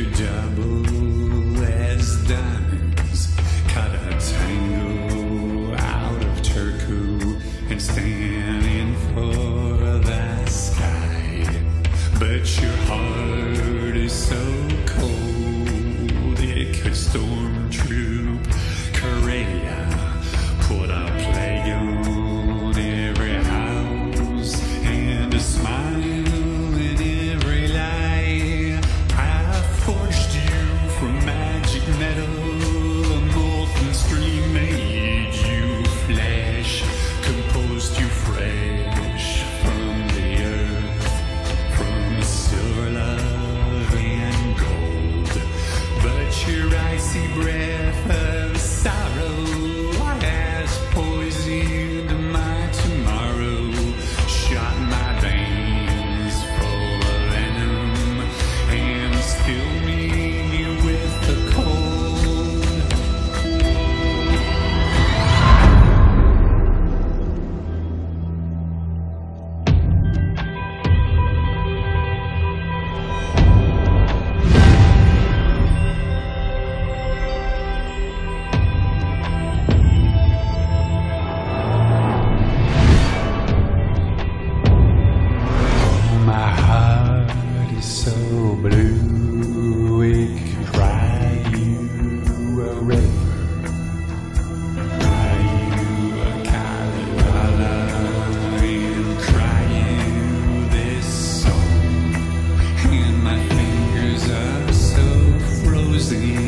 could double as diamonds, cut a tango out of turquoise and stand in for the sky. But your heart is so cold, it could stormtroop Korea, put a plague on every house and a smile in every lie. I forged you from magic metal, a molten stream made you flesh, composed you fresh from the earth, from silver love and gold. But your icy breath of sorrow has poisoned my tomorrow, shot my veins full of venom, and still me with the cold. My heart is so blue, it can cry you a river, cry you a Kalevala, and cry you this song. And my fingers are so frozen